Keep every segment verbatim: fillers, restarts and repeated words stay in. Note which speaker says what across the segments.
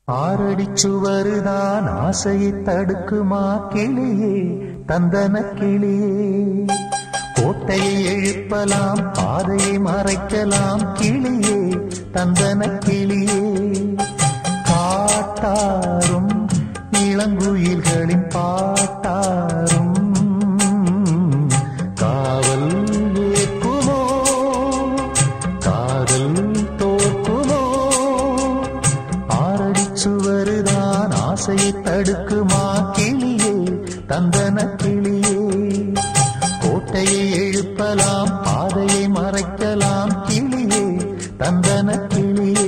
Speaker 1: ஆறடி சுவருதான் ஆசையை தடுக்குமா கிளியே தந்தன கிளியே. கோட்டையை எழுப்பலாம் பாதையை மறைக்கலாம் கிளியே தந்தன கிளியே. காட்டாரும் இளங்குயில்களின் பாட்டாரும் காவல் ஏற்குமோ காதல் தோற்குமோ. ஆறடி சுவருதான் ஆசையை தடுக்குமா கிளியே தந்தன கிளியே. கோட்டையை எழுப்பலாம் பாதையை மறைக்கலாம் கிளியே தந்தன கிளியே.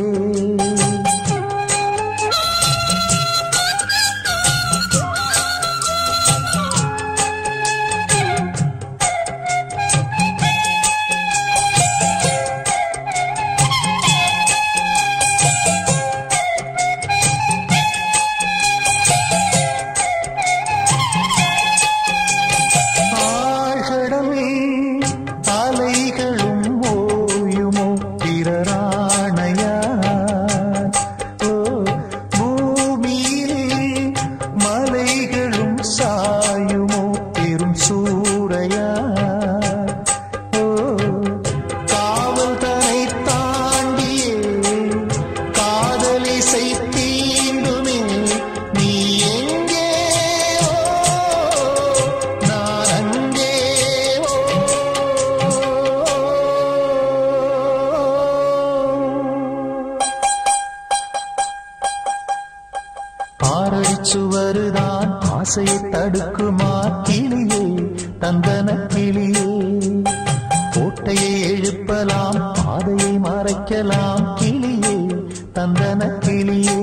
Speaker 1: ஆறடி சுவருதான் ஆசையை தடுக்குமா கிளியே தந்தன கிளியே. கோட்டையை எழுப்பலாம் பாதையை மறைக்கலாம் கிளியே தந்தன கிளியே.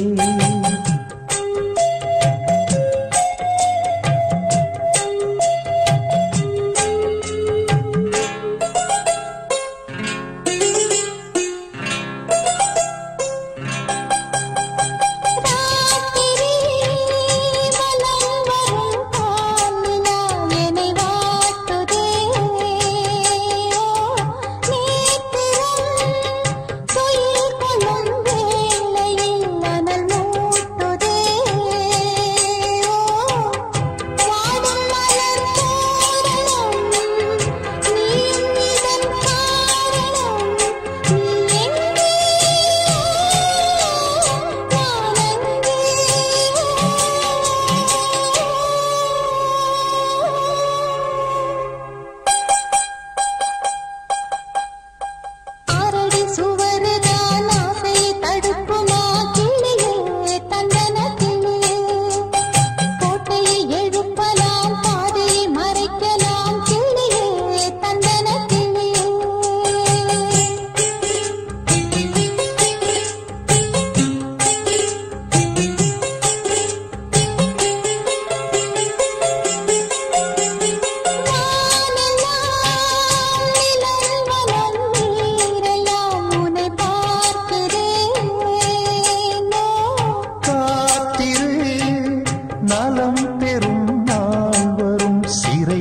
Speaker 1: நலம் பெறும் நாள் வரும் சிறை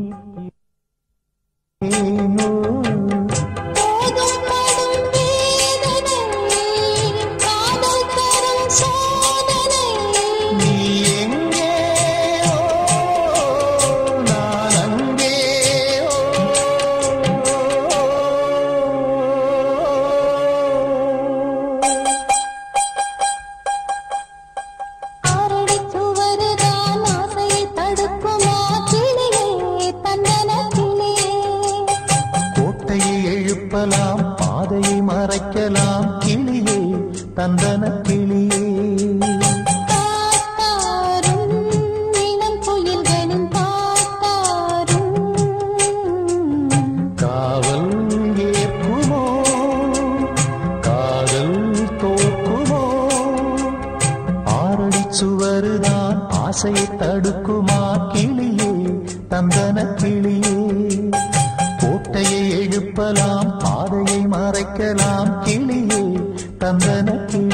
Speaker 1: மீனோ. நீ எங்கே நான் அங்கே. எழுப்பலாம் பாதையை மறைக்கலாம் கிளியே தந்தன கிளியே. காவல் ஏற்குமோ காதல் தோற்குமோ. ஆறடி சுவருதான் ஆசையை தடுக்குமா கிளியே தந்தன கிளியே. கோட்டையை எழுப்பலாம் பாதையை மறைக்கலாம் கிளியே தந்தன கிளியே.